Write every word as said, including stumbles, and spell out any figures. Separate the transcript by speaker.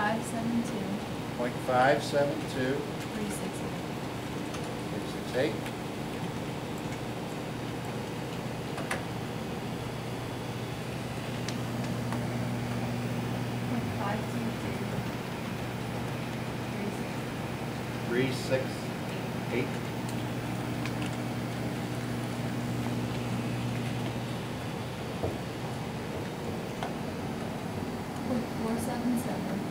Speaker 1: five seven two,
Speaker 2: point five seven two,
Speaker 1: three six eight.
Speaker 2: three six eight.
Speaker 1: Point five two two, three six
Speaker 2: three six eight.
Speaker 1: point four seven seven,